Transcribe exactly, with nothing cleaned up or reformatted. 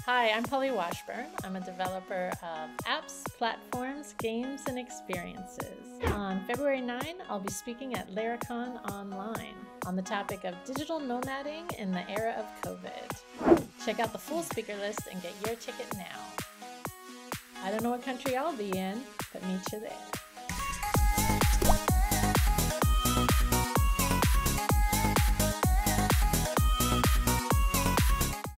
Hi, I'm Polly Washburn. I'm a developer of apps, platforms, games, and experiences. On February ninth, I'll be speaking at Laracon Online on the topic of digital nomading in the era of COVID. Check out the full speaker list and get your ticket now. I don't know what country I'll be in, but meet you there.